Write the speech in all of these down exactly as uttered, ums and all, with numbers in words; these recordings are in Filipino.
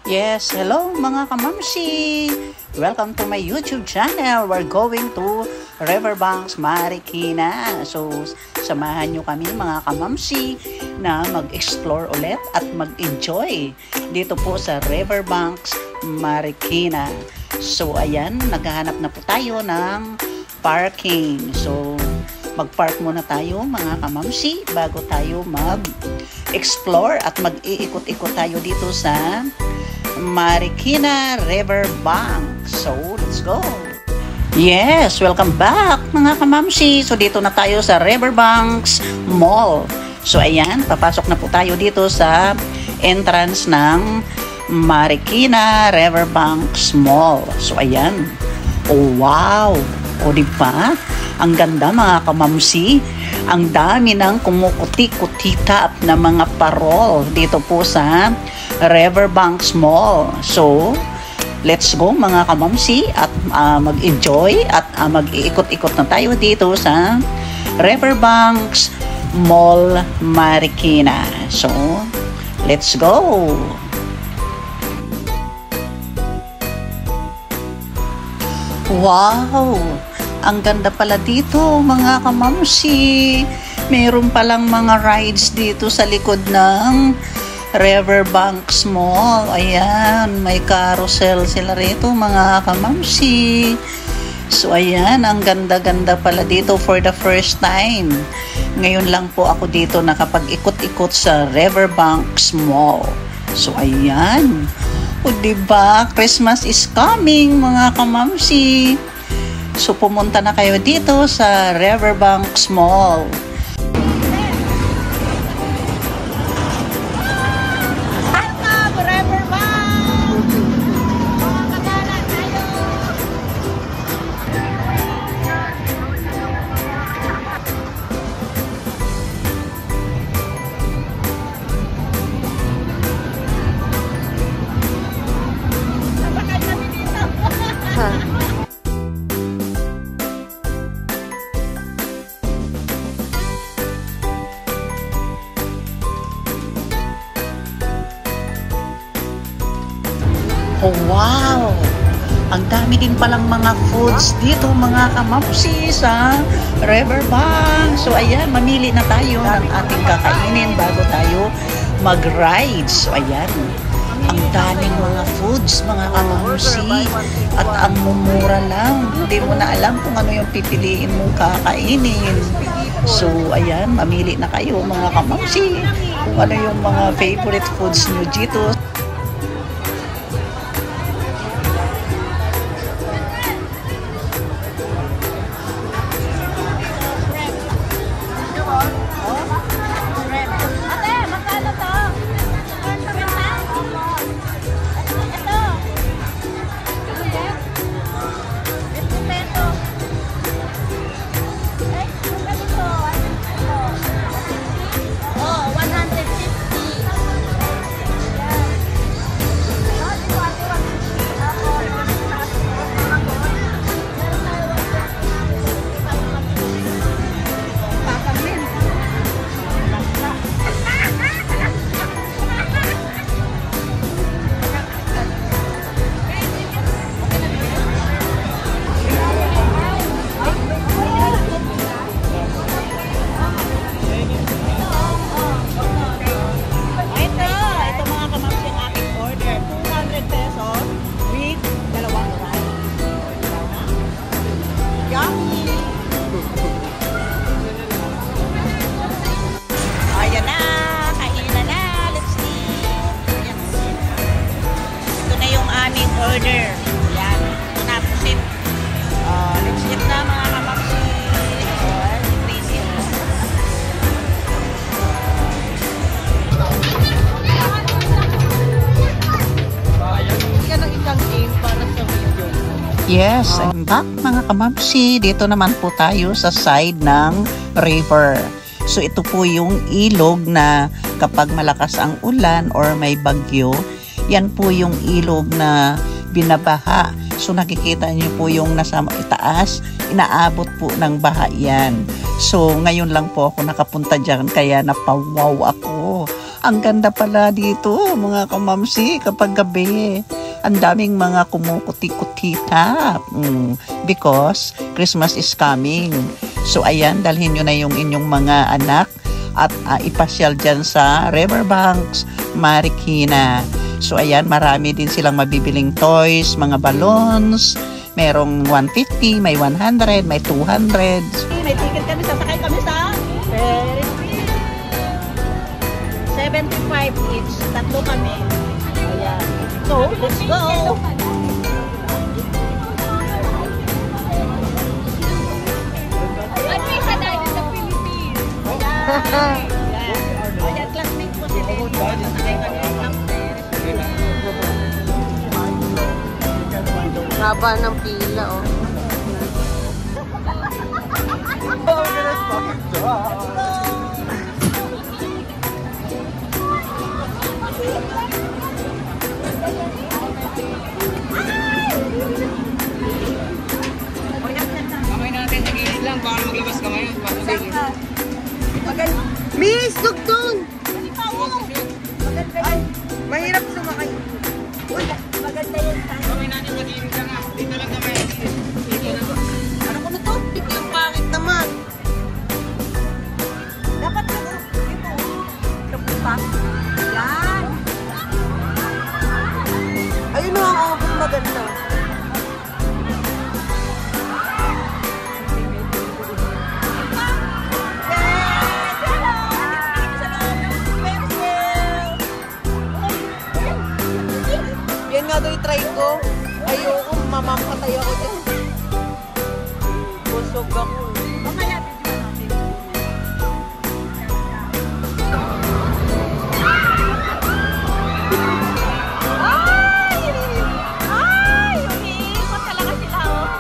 Yes, hello mga kamamsi! Welcome to my YouTube channel. We're going to Riverbanks, Marikina. So, samahan nyo kami mga kamamsi na mag-explore ulit at mag-enjoy dito po sa Riverbanks, Marikina. So, ayan, naghahanap na po tayo ng parking. So, mag-park muna tayo mga kamamsi bago tayo mag-explore at mag-iikot-ikot tayo dito sa Marikina Riverbank. So, let's go! Yes, welcome back mga kamamsi. So, dito na tayo sa Riverbanks Mall. So, ayan, papasok na po tayo dito sa entrance ng Marikina Riverbanks Mall. So, ayan. Oh, wow! O, diba? Ang ganda mga kamamsi. Ang dami ng kumukuti-kutita na mga parol dito po sa Riverbanks Mall. So, let's go mga kamamsi at uh, mag-enjoy at uh, mag-iikot-ikot na tayo dito sa Riverbanks Mall, Marikina. So, let's go! Wow! Ang ganda pala dito mga kamamsi. Mayroon palang mga rides dito sa likod ng Riverbanks Mall. Ayan, may carousel sila rito mga kamamsi. So ayan, ang ganda-ganda pala dito for the first time. Ngayon lang po ako dito nakapag-ikot-ikot sa Riverbanks Mall. So ayan. O diba, Christmas is coming mga kamamsi. So pumunta na kayo dito sa Riverbanks Mall. Oh, wow! Ang dami din palang mga foods dito mga kamamsi sa Riverbank. So, ayan, mamili na tayo ng ating kakainin bago tayo mag-ride. So, ayan, ang daming mga foods mga kamamsi at ang mumura lang. Hindi mo na alam kung ano yung pipiliin mong kakainin. So, ayan, mamili na kayo mga kamamsi kung ano yung mga favorite foods nyo dito. Order. Yan. Ito na po sit. Uh, let's eat na mga kamamsi. Oh, crazy. Yan ang isang game para sa video. Yes, I'm back mga kamamsi. Dito naman po tayo sa side ng river. So ito po yung ilog na kapag malakas ang ulan or may bagyo, yan po yung ilog na binabaha. So nakikita niyo po yung nasa itaas, inaabot po ng baha yan. So ngayon lang po ako nakapunta dyan kaya napawaw ako. Ang ganda pala dito, mga kamamsi, kapag gabi. Ang daming mga kumukuti-kutita. Mm, because Christmas is coming. So ayan, dalhin nyo na yung inyong mga anak at uh, ipasyal dyan sa Riverbanks, Marikina. So ayan, marami din silang mabibiling toys, mga balloons. Merong one fifty, may one hundred, may two hundred. May ticket kami, sasakay kami sa Ferris wheel. seventy-five each, tatlo kami. Ayan. So, let's go! At may isa tayo sa Philippines. Ayan. Ayan, classmate ko si Lenny. Sasakay kami sa Haba ng pila, oh. Kamay natin sa gilid lang, baka maglabas ka ngayon. Miss, dugtong! Ay, mahirap sumakay. maganda yun. Kamay natin sa gilid lang ha. Dito lang kamay. Dito na. Ano ko na to? Yung pangit naman. Dapat na ito. Kapupa. Yan. Ayun na ang abong maganda. Yan nga daw i-try ko. Ayoko, mamamatay ako dyan. Busog ako. Mamaya, video natin. Ay! Ay! Umiikot talaga sila, oh.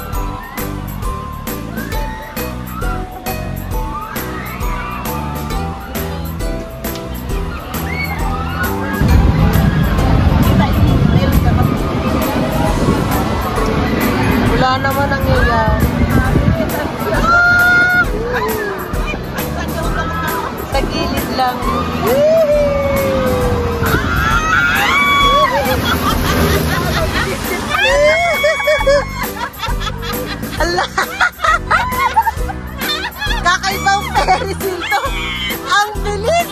Wala naman nangyayari. Sa gilid lang. Ala! Kakaibang Ferris wheel to. Ang bilis!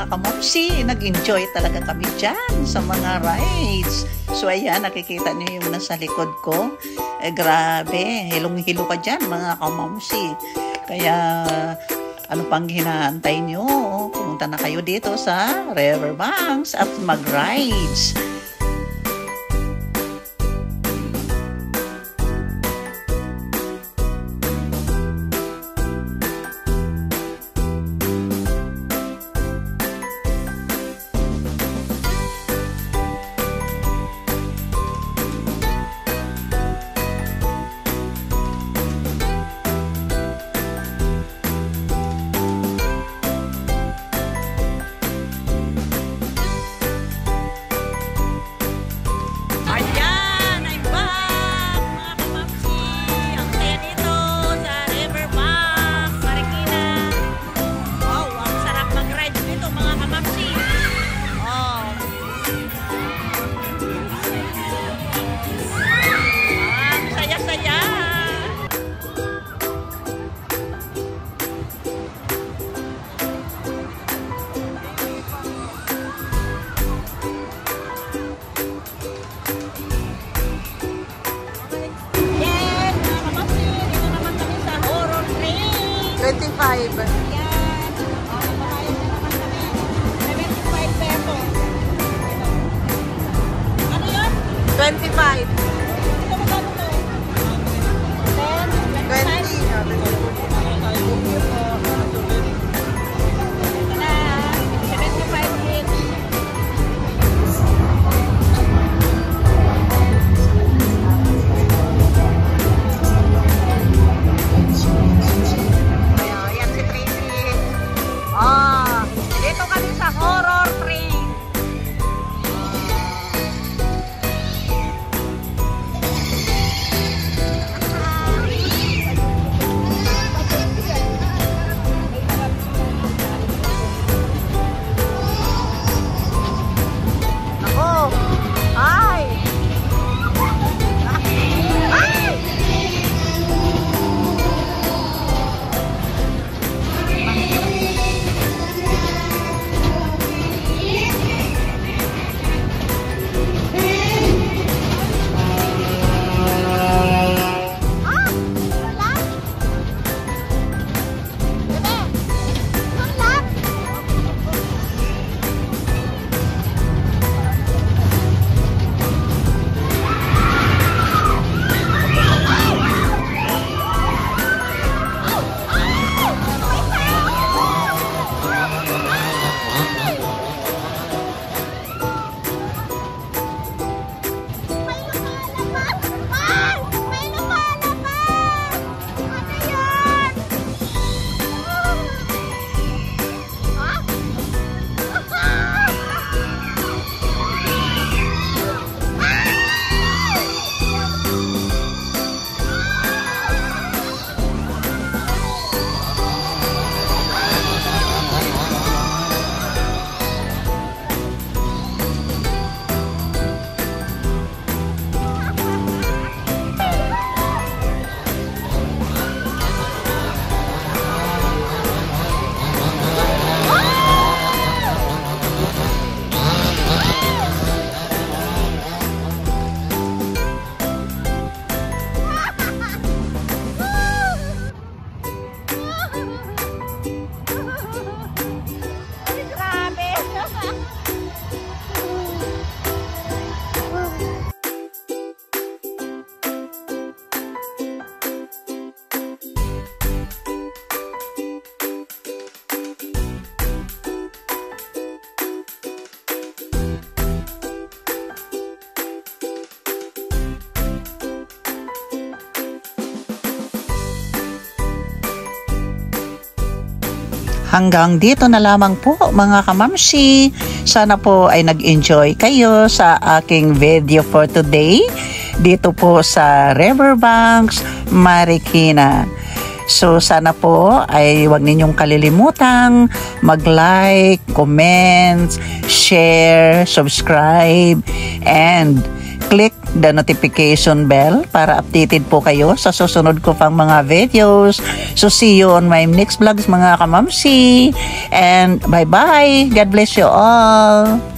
mga kamamsi, nag-enjoy talaga kami dyan sa mga rides. So ayan, nakikita niyo yung nasa likod ko. Eh, grabe, hilong-hilo ka dyan mga kamamsi. Kaya ano pang hinahantay nyo? Pumunta na kayo dito sa Riverbanks at mag-rides. twenty-five. Yan. O, nababayad na naman kami. seventy-five pesos. Ano yun? twenty-five. Ito magkano to? ten? twenty. Na, seventy-five each. Ayan si Tracy. Ah, dito kami sa horror train. Ako. Ay. Ay. Hanggang dito na lamang po mga kamamsi. Sana po ay nag-enjoy kayo sa aking video for today dito po sa Riverbanks, Marikina. So sana po ay huwag ninyong kalilimutang mag-like, comment, share, subscribe, and click the notification bell para updated po kayo sa susunod ko pang mga videos. So see you on my next vlogs mga kamamsi. And bye-bye. God bless you all.